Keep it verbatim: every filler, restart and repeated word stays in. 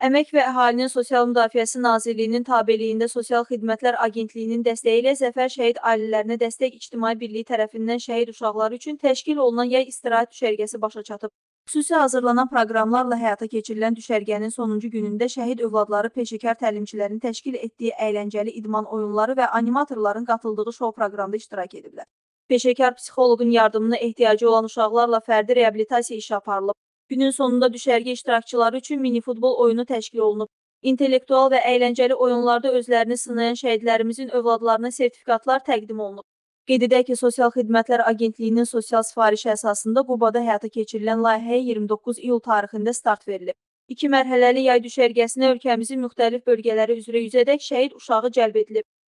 Əmək və Əhalinin Sosial Müdafiəsi Nazirliyinin tabeliyində Sosial Xidmətlər Agentliyinin dəstəyi ilə Zəfər Şəhid Ailələrinə Dəstək İctimai Birliyi tərəfindən şəhid uşaqları üçün təşkil olunan yay istirahət düşərgəsi başa çatıb. Xüsusi hazırlanan proqramlarla həyata keçirilən düşərgənin sonuncu günündə şəhid övladları peşəkar təlimçilərin təşkil etdiyi əyləncəli idman oyunları və animatorların qatıldığı şou proqramda iştirak ediblər. Peşəkar psixoloqun yardımına ehtiyacı olan uşaqlarla fərdi reabilitasiya işi aparılıb. Günün sonunda düşərgə iştirakçıları üçün mini-futbol oyunu təşkil olunub. İntellektual və əyləncəli oyunlarda özlərini sınayan şəhidlərimizin övladlarına sertifikatlar təqdim olunub. Qeyd edək ki, Sosial Xidmətlər Agentliyinin sosial sifarişi əsasında Qubada həyata keçirilən layihəyə iyirmi doqquz iyul tarixində start verilib. İki mərhələli yay düşərgəsinə ölkəmizin müxtəlif bölgələri üzrə yüz ədək şəhid uşağı cəlb edilib.